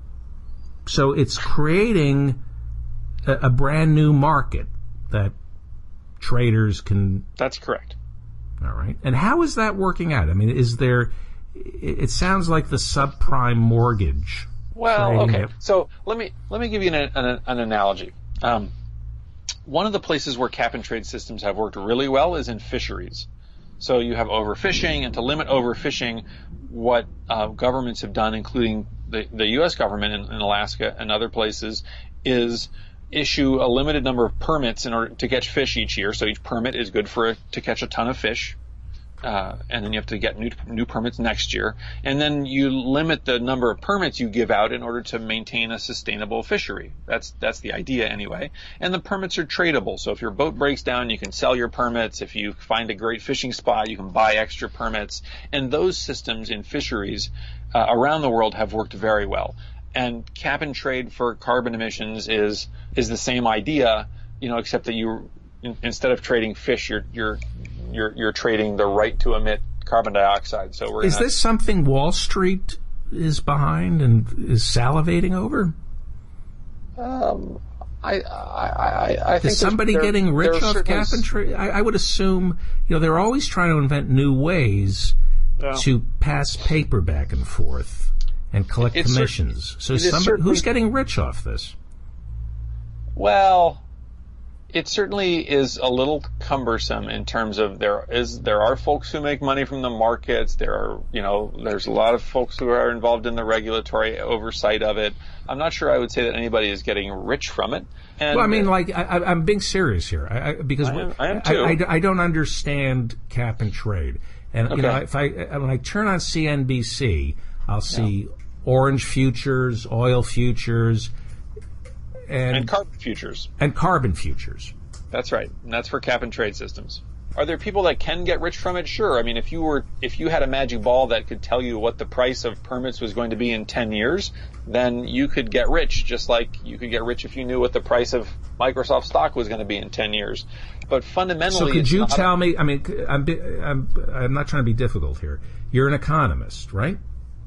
So it's creating a, a brand new market that traders can... That's correct. All right. And how is that working out? I mean, is there... It sounds like the subprime mortgage. Well, okay. It. So let me let me give you an, an, an analogy. Um, one of the places where cap and trade systems have worked really well is in fisheries. So you have overfishing, and to limit overfishing, what uh, governments have done, including the, the U S government in, in Alaska and other places, is issue a limited number of permits in order to catch fish each year. So each permit is good for a, to catch a ton of fish. Uh, and then you have to get new new permits next year, and then you limit the number of permits you give out in order to maintain a sustainable fishery. That's that's the idea anyway. And the permits are tradable, so if your boat breaks down, you can sell your permits. If you find a great fishing spot, you can buy extra permits. And those systems in fisheries uh, around the world have worked very well. And cap and trade for carbon emissions is is the same idea, you know, except that you instead of trading fish, you're you're You're, you're trading the right to emit carbon dioxide. So we're is gonna, this something Wall Street is behind and is salivating over? Um, I I I, I think is somebody there, getting rich off cap and trade? I, I would assume, you know, they're always trying to invent new ways yeah. to pass paper back and forth and collect it's commissions. So somebody, who's getting rich off this? Well. It certainly is a little cumbersome in terms of there is there are folks who make money from the markets. There are you know there's a lot of folks who are involved in the regulatory oversight of it. I'm not sure I would say that anybody is getting rich from it. And well, I mean, like I, I'm being serious here I, I, because I am, I, am too. I, I, I don't understand cap and trade. And okay. you know, if I when I turn on C N B C, I'll see yeah. orange futures, oil futures. And, and carbon futures. And carbon futures. That's right. And that's for cap and trade systems. Are there people that can get rich from it? Sure. I mean, if you were, if you had a magic ball that could tell you what the price of permits was going to be in ten years, then you could get rich, just like you could get rich if you knew what the price of Microsoft stock was going to be in ten years. But fundamentally, so could you tell a, me? I mean, I'm, I'm, I'm not trying to be difficult here. You're an economist, right?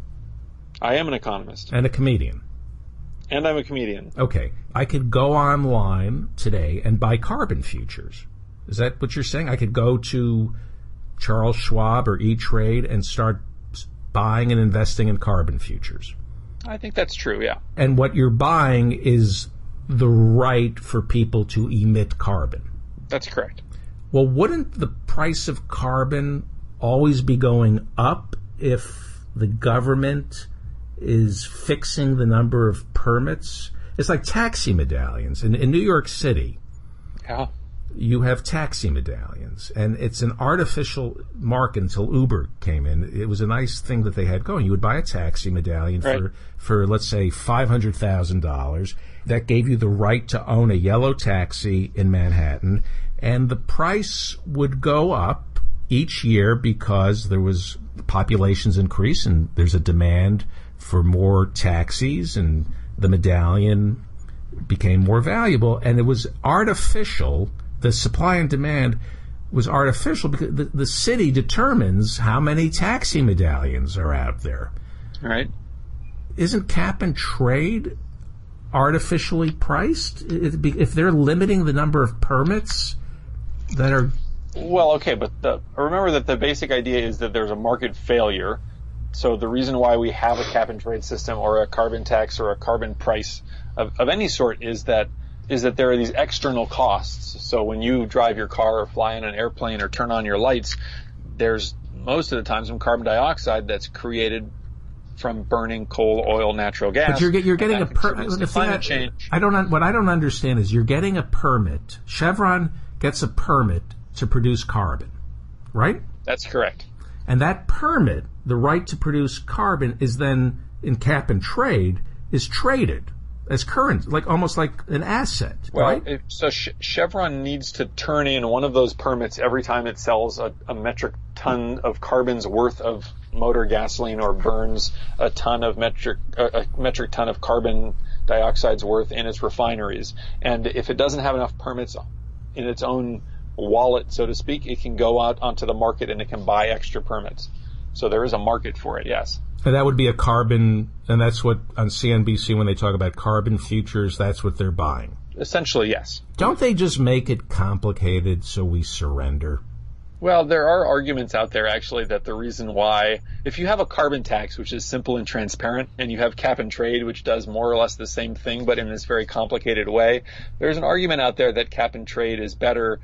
I am an economist and a comedian. And I'm a comedian. Okay. I could go online today and buy carbon futures. Is that what you're saying? I could go to Charles Schwab or E-Trade and start buying and investing in carbon futures. I think that's true, yeah. And what you're buying is the right for people to emit carbon. That's correct. Well, wouldn't the price of carbon always be going up if the government is fixing the number of permits? It's like taxi medallions. In, in New York City, yeah. you have taxi medallions, and it's an artificial market until Uber came in. It was a nice thing that they had going. You would buy a taxi medallion right. for, for, let's say, five hundred thousand dollars. That gave you the right to own a yellow taxi in Manhattan, and the price would go up each year because there was populations increase and there's a demand for more taxis, and the medallion became more valuable, and it was artificial. The supply and demand was artificial because the, the city determines how many taxi medallions are out there. Right. Isn't cap and trade artificially priced? If they're limiting the number of permits that are... Well, okay, but the, remember that the basic idea is that there's a market failure. So the reason why we have a cap and trade system or a carbon tax or a carbon price of, of any sort is that is that there are these external costs. So when you drive your car or fly in an airplane or turn on your lights, there's most of the time some carbon dioxide that's created from burning coal, oil, natural gas. But you're, you're getting a permit. Climate change. I don't. What I don't understand is you're getting a permit. Chevron gets a permit to produce carbon, right? That's correct. And that permit, the right to produce carbon, is then in cap and trade is traded as current, like almost like an asset, well, right? It, so Ch- Chevron needs to turn in one of those permits every time it sells a, a metric ton of carbon's worth of motor gasoline or burns a ton of metric uh, a metric ton of carbon dioxide's worth in its refineries. And if it doesn't have enough permits in its own wallet, so to speak, it can go out onto the market and it can buy extra permits. So there is a market for it, yes. And that would be a carbon, and that's what on C N B C when they talk about carbon futures, that's what they're buying. Essentially, yes. Don't they just make it complicated so we surrender? Well, there are arguments out there, actually, that the reason why, if you have a carbon tax, which is simple and transparent, and you have cap and trade, which does more or less the same thing, but in this very complicated way, there's an argument out there that cap and trade is better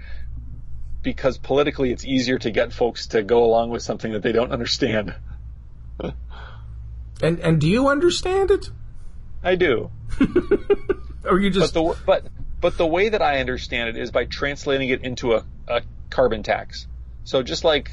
because politically it's easier to get folks to go along with something that they don't understand. and and do you understand it? I do. Or you just... But the, but, but the way that I understand it is by translating it into a, a carbon tax. So just like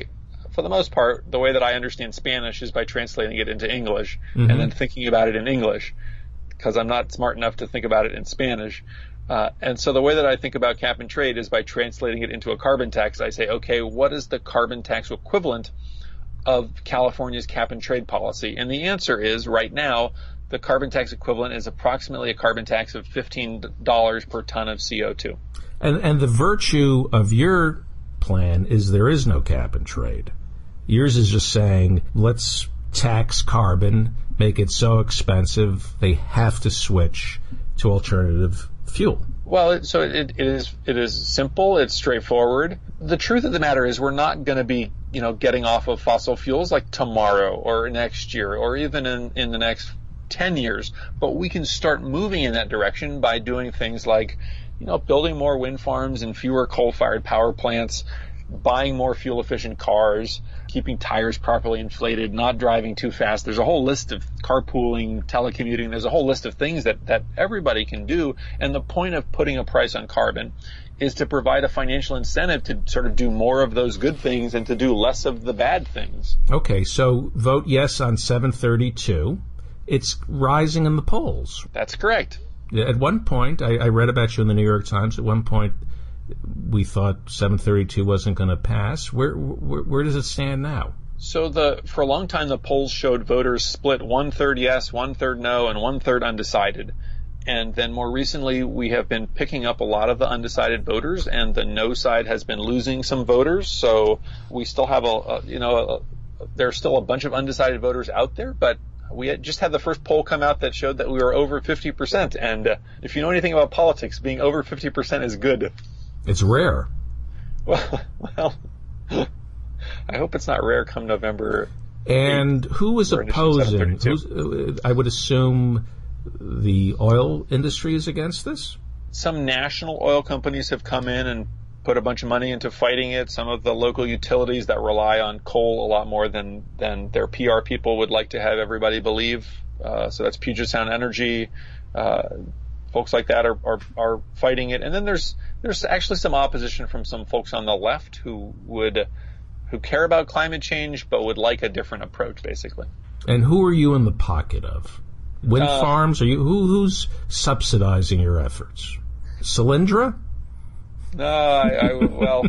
for the most part, the way that I understand Spanish is by translating it into English mm-hmm. and then thinking about it in English, because I'm not smart enough to think about it in Spanish. Uh, and so the way that I think about cap and trade is by translating it into a carbon tax. I say, okay, what is the carbon tax equivalent of California's cap and trade policy? And the answer is, right now, the carbon tax equivalent is approximately a carbon tax of fifteen dollars per ton of C O two. And, and the virtue of your plan is there is no cap and trade. Yours is just saying, let's tax carbon, make it so expensive they have to switch to alternative fuel. Well, it, so it, it is it is simple. It's straightforward. The truth of the matter is we're not going to be, you know, getting off of fossil fuels like tomorrow or next year or even in, in the next ten years. But we can start moving in that direction by doing things like, you know, building more wind farms and fewer coal-fired power plants, buying more fuel-efficient cars, keeping tires properly inflated, not driving too fast. There's a whole list of carpooling, telecommuting. There's a whole list of things that, that everybody can do. And the point of putting a price on carbon is to provide a financial incentive to sort of do more of those good things and to do less of the bad things. Okay, so vote yes on seven thirty-two. It's rising in the polls. That's correct. At one point, I, I read about you in the New York Times. At one point, we thought seven thirty-two wasn't going to pass. Where, where where does it stand now? So the for a long time, the polls showed voters split one-third yes, one-third no, and one-third undecided. And then more recently, we have been picking up a lot of the undecided voters, and the no side has been losing some voters. So we still have a, a you know, a, there's still a bunch of undecided voters out there, but we had just had the first poll come out that showed that we were over fifty percent. And uh, if you know anything about politics, being over fifty percent is good. It's rare. Well, well, I hope it's not rare come November. And who was opposing? Who's, I would assume the oil industry is against this? Some national oil companies have come in and put a bunch of money into fighting it. Some of the local utilities that rely on coal a lot more than, than their P R people would like to have everybody believe. Uh, so that's Puget Sound Energy. Uh, folks like that are, are, are fighting it. And then there's there's actually some opposition from some folks on the left who would who care about climate change but would like a different approach, basically. And who are you in the pocket of? Wind uh, farms? Are you who, who's subsidizing your efforts? Solyndra? No, I, I well.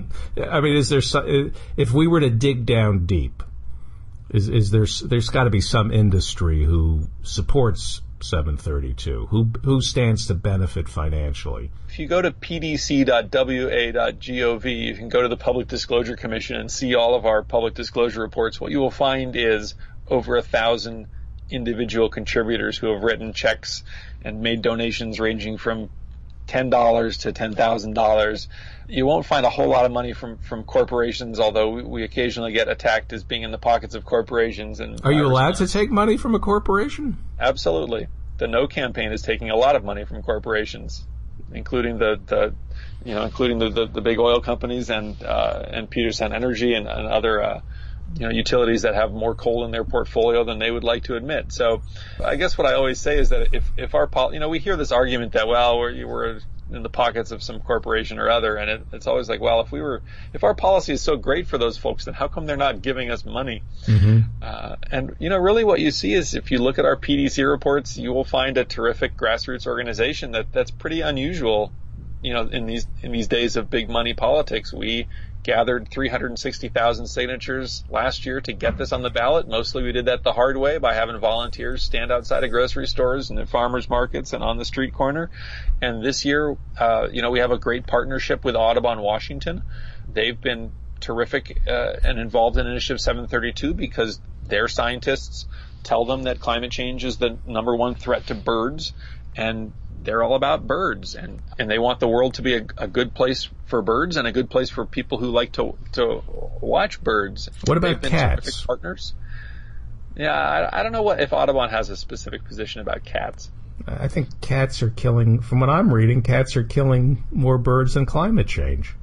I mean, is there some, if we were to dig down deep, is is there there's got to be some industry who supports seven thirty-two, who who stands to benefit financially? If you go to p d c dot w a dot gov, you can go to the Public Disclosure Commission and see all of our public disclosure reports. What you will find is over a thousand individual contributors who have written checks and made donations ranging from ten dollars to ten thousand dollars. You won't find a whole lot of money from, from corporations, although we, we occasionally get attacked as being in the pockets of corporations. And are you allowed to take money from a corporation? Absolutely. The No campaign is taking a lot of money from corporations, including the, the you know, including the, the, the big oil companies and uh, and Puget Sound Energy and, and other uh, you know, utilities that have more coal in their portfolio than they would like to admit. So I guess what I always say is that if, if our, pol- you know, we hear this argument that, well, we're, we're in the pockets of some corporation or other, and it, it's always like, well, if we were, if our policy is so great for those folks, then how come they're not giving us money? Mm-hmm. Uh, and, you know, really what you see is if you look at our P D C reports, you will find a terrific grassroots organization that, that's pretty unusual, you know, in these, in these days of big money politics. We gathered three hundred sixty thousand signatures last year to get this on the ballot. Mostly we did that the hard way by having volunteers stand outside of grocery stores and at farmers markets and on the street corner. And this year, uh, you know, we have a great partnership with Audubon Washington. They've been terrific uh, and involved in Initiative seven thirty-two because their scientists tell them that climate change is the number one threat to birds, and they're all about birds, and, and they want the world to be a, a good place for birds and a good place for people who like to to watch birds. What about cats? Partners. Yeah, I, I don't know what if Audubon has a specific position about cats. I think cats are killing, from what I'm reading, cats are killing more birds than climate change.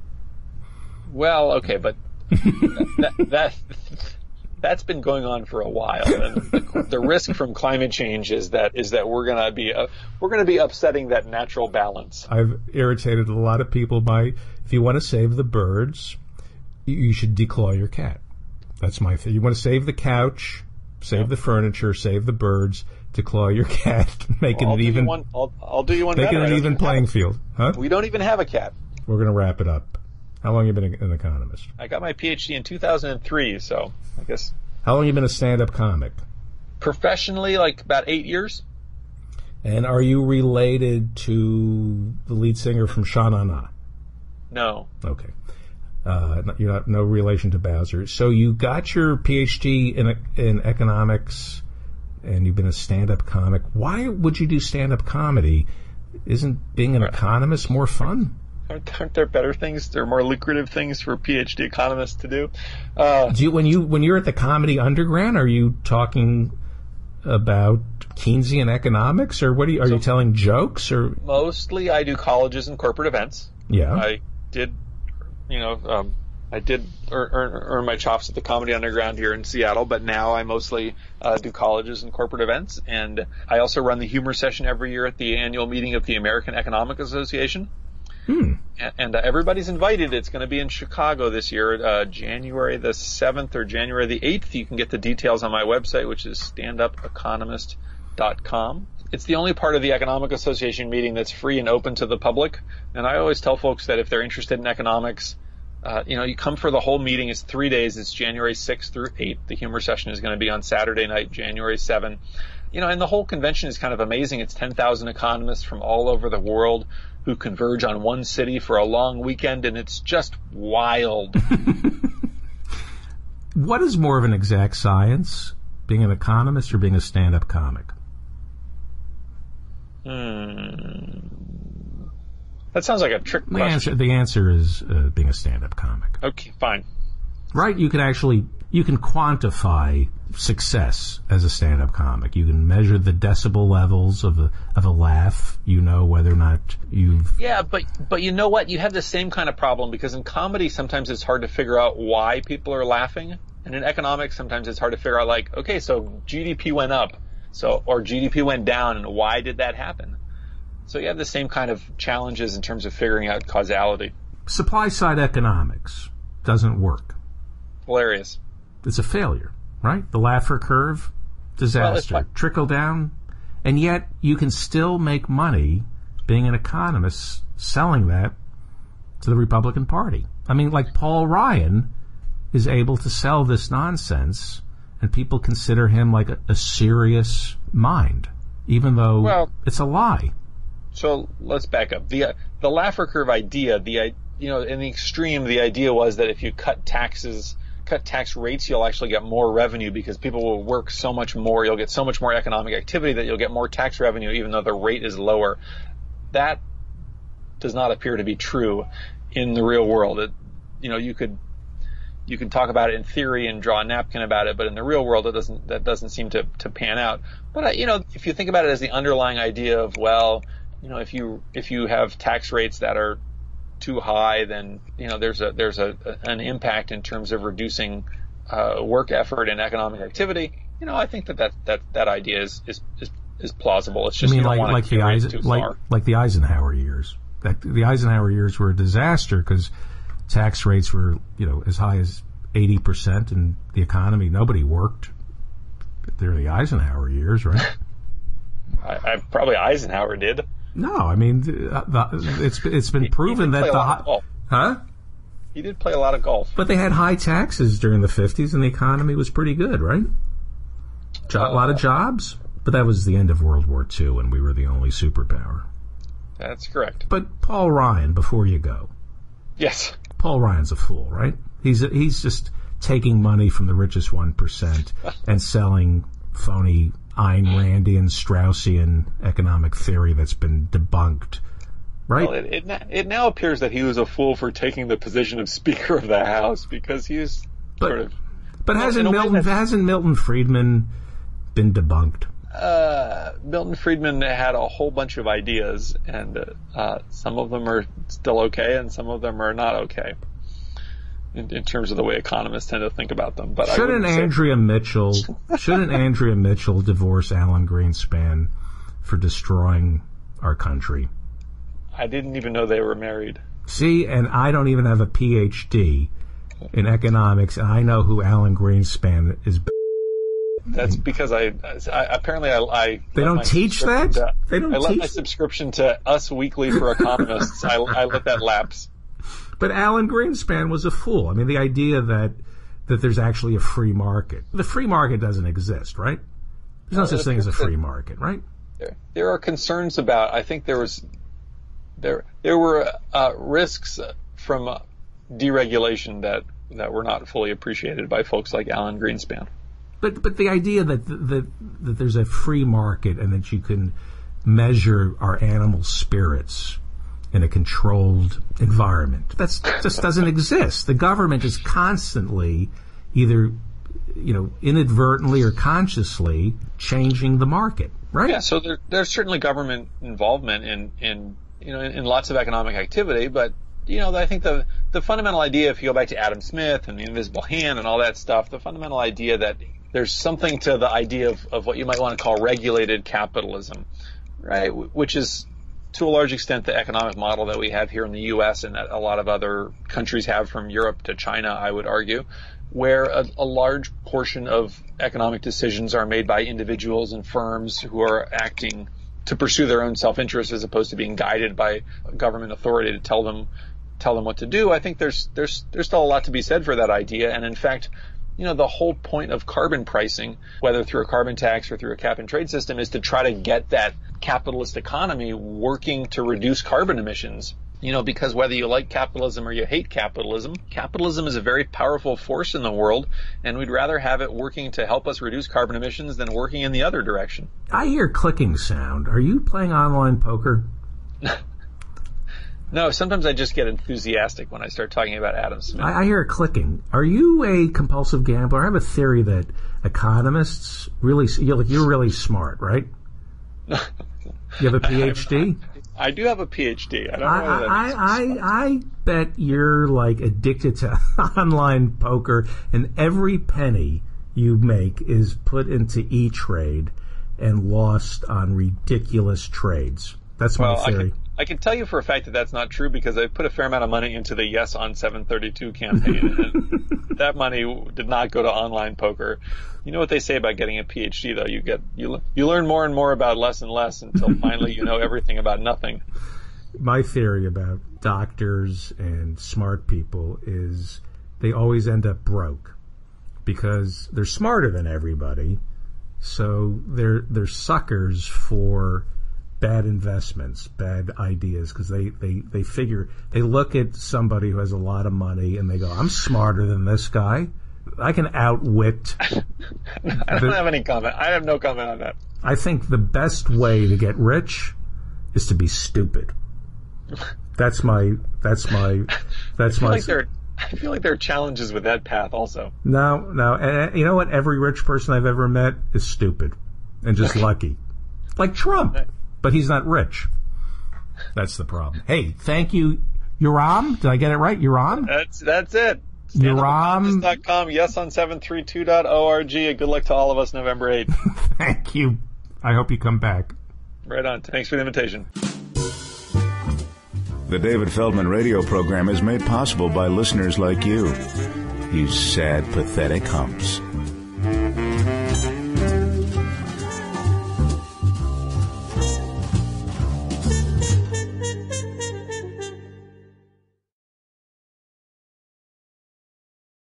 Well, okay, but that, that that's been going on for a while, and the, the risk from climate change is that is that we're gonna be uh, we're gonna be upsetting that natural balance. I've irritated a lot of people by, if you want to save the birds, you, you should declaw your cat. That's my thing. You want to save the couch, save yep. the furniture, save the birds to claw your cat, making well, it even. One, I'll, I'll do you one making better. an even playing field, huh? We don't even have a cat. We're going to wrap it up. How long have you been an economist? I got my P H D in two thousand three, so I guess. How long have you been a stand-up comic? Professionally, like about eight years. And are you related to the lead singer from Sha Na Na? No. Okay. Uh, you're not no relation to Bowser. So you got your P H D in in economics, and you've been a stand-up comic. Why would you do stand-up comedy? Isn't being an economist more fun? Aren't, aren't there better things? There are more lucrative things for P H D economists to do. Uh, do you, when you when you're at the Comedy Underground, are you talking about Keynesian economics, or what are you, are so you telling jokes? Or mostly, I do colleges and corporate events. Yeah, I did, you know, um, I did earn, earn, earn my chops at the Comedy Underground here in Seattle, but now I mostly uh, do colleges and corporate events, and I also run the humor session every year at the annual meeting of the American Economic Association. Hmm. And, and uh, everybody's invited. It's going to be in Chicago this year, uh, January the seventh or January the eighth. You can get the details on my website, which is stand up economist dot com. It's the only part of the Economic Association meeting that's free and open to the public. And I always tell folks that if they're interested in economics, uh, you know, you come for the whole meeting. It's three days. It's January sixth through eighth. The humor session is going to be on Saturday night, January seventh. You know, and the whole convention is kind of amazing. It's ten thousand economists from all over the world who converge on one city for a long weekend, and it's just wild. What is more of an exact science, being an economist or being a stand-up comic? Hmm. That sounds like a trick the question. Answer, the answer is uh, being a stand-up comic. Okay, fine. Right? You can actually, you can quantify success as a stand-up comic. You can measure the decibel levels of a of a laugh. You know whether or not you've... Yeah, but but you know what? You have the same kind of problem, because in comedy sometimes it's hard to figure out why people are laughing. And in economics sometimes it's hard to figure out, like, okay, so G D P went up, so or G D P went down, and why did that happen? So you have the same kind of challenges in terms of figuring out causality. Supply-side economics doesn't work. Hilarious. It's a failure. Right? The Laffer curve, disaster. Well, trickle down. And yet you can still make money being an economist selling that to the Republican Party. I mean, like Paul Ryan is able to sell this nonsense, and people consider him like a, a serious mind, even though well, it's a lie. So let's back up. The uh, the Laffer curve idea, the you know, in the extreme, the idea was that if you cut taxes cut tax rates, you'll actually get more revenue because people will work so much more. You'll get so much more economic activity that you'll get more tax revenue even though the rate is lower. That does not appear to be true in the real world. It, you know, you could you could talk about it in theory and draw a napkin about it, but in the real world, it doesn't that doesn't seem to, to pan out. But uh, you know, if you think about it as the underlying idea of, well, you know, if you if you have tax rates that are too high, then you know there's a there's a, a an impact in terms of reducing uh, work effort and economic activity. You know, I think that that, that, that idea is, is is is plausible. It's just I mean, you don't like want like to the carry Eis- it too like far. like the Eisenhower years. That the Eisenhower years were a disaster because tax rates were, you know, as high as eighty percent, and the economy, nobody worked. They're the Eisenhower years, right? I, I probably Eisenhower did. No, I mean, the, the, it's it's been proven that the high, huh? He did play a lot of golf, but they had high taxes during the fifties, and the economy was pretty good, right? Jo- uh, a lot of jobs, but that was the end of World War Two, and we were the only superpower. That's correct. But Paul Ryan, before you go, yes, Paul Ryan's a fool, right? He's a, he's just taking money from the richest one percent and selling phony Ayn Randian, Straussian economic theory that's been debunked, right? Well, it, it, it now appears that he was a fool for taking the position of Speaker of the House because he's but, sort of... But hasn't Milton, hasn't Milton Friedman been debunked? Uh, Milton Friedman had a whole bunch of ideas, and uh, uh, some of them are still okay, and some of them are not okay. In, in terms of the way economists tend to think about them. But shouldn't I Andrea say... Mitchell shouldn't Andrea Mitchell divorce Alan Greenspan for destroying our country? I didn't even know they were married. See, and I don't even have a P H D, in economics, and I know who Alan Greenspan is. That's because I, I apparently I, I they don't teach that. To, they don't. I let teach my subscription to Us Weekly for economists. I, I let that lapse. But Alan Greenspan was a fool. I mean, the idea that that there's actually a free market. The free market doesn't exist, right? There's no, no such thing as a free market, right? There, there are concerns about. I think there was there there were uh, risks from uh, deregulation that that were not fully appreciated by folks like Alan Greenspan. But but the idea that that that there's a free market and that you can measure our animal spirits in a controlled environment, that's just doesn't exist. The government is constantly either, you know, inadvertently or consciously changing the market, right? Yeah. So there, there's certainly government involvement in in you know in, in lots of economic activity, but you know I think the the fundamental idea, if you go back to Adam Smith and the invisible hand and all that stuff, the fundamental idea that there's something to the idea of, of what you might want to call regulated capitalism, right? Which is, to a large extent, the economic model that we have here in the U S and that a lot of other countries have, from Europe to China, I would argue, where a, a large portion of economic decisions are made by individuals and firms who are acting to pursue their own self-interest as opposed to being guided by government authority to tell them tell them what to do. I think there's there's there's still a lot to be said for that idea, and in fact, you know, the whole point of carbon pricing, whether through a carbon tax or through a cap and trade system, is to try to get that capitalist economy working to reduce carbon emissions. You know, because whether you like capitalism or you hate capitalism, capitalism is a very powerful force in the world, and we'd rather have it working to help us reduce carbon emissions than working in the other direction. I hear clicking sound. Are you playing online poker? No, sometimes I just get enthusiastic when I start talking about Adam Smith. I, I hear it clicking. Are you a compulsive gambler? I have a theory that economists really, you're, like, you're really smart, right? You have a P H D? I, I do have a P H D. I don't know I, whether that I, I, I bet you're like addicted to online poker, and every penny you make is put into E-Trade and lost on ridiculous trades. That's my well, theory. I can, I can tell you for a fact that that's not true because I put a fair amount of money into the Yes on seven thirty-two campaign, and that money did not go to online poker. You know what they say about getting a P H D, though? You get you you learn more and more about less and less until finally you know everything about nothing. My theory about doctors and smart people is they always end up broke because they're smarter than everybody, so they're they're suckers for bad investments, bad ideas, because they, they, they figure, they look at somebody who has a lot of money and they go, I'm smarter than this guy. I can outwit. I don't the, have any comment. I have no comment on that. I think the best way to get rich is to be stupid. That's my, that's my, that's I feel my. Like there, I feel like there are challenges with that path also. No, no. And you know what? Every rich person I've ever met is stupid and just lucky. Like Trump. But he's not rich. That's the problem. Hey, thank you, Yoram. Did I get it right? Yoram? That's that's it. Yoram dot com, yes on seven thirty-two dot org. Good luck to all of us November eighth. Thank you. I hope you come back. Right on. Thanks for the invitation. The David Feldman radio program is made possible by listeners like you. You sad, pathetic humps.